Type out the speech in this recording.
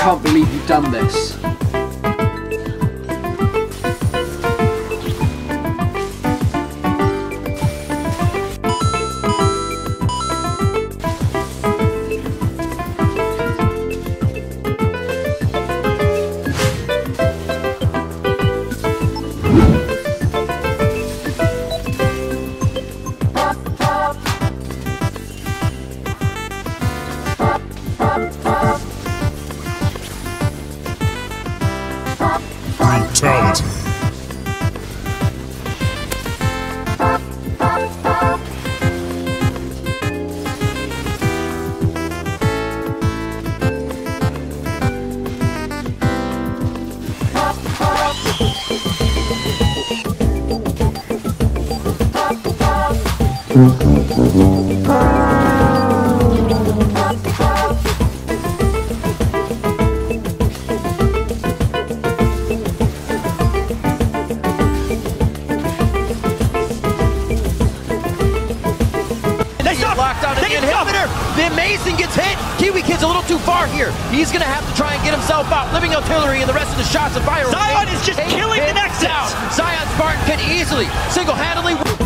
can't believe you've done this. Brutality. Locked on the inhibitor. The Amazing gets hit. Kiwi Kid's a little too far here. He's going to have to try and get himself out. Living Artillery and the rest of the shots of fire. Zion is just killing the Nexus. Zion Spartan can easily, single-handedly